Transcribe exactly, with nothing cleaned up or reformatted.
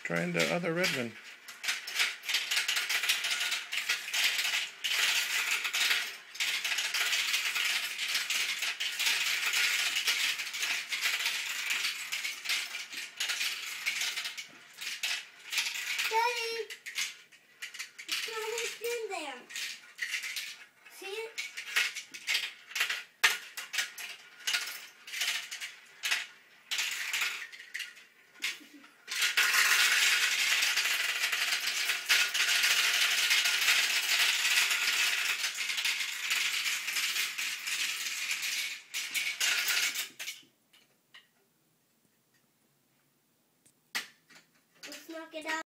Trying the other red one. Daddy, it's not hooked in there. See it? Let's knock it out.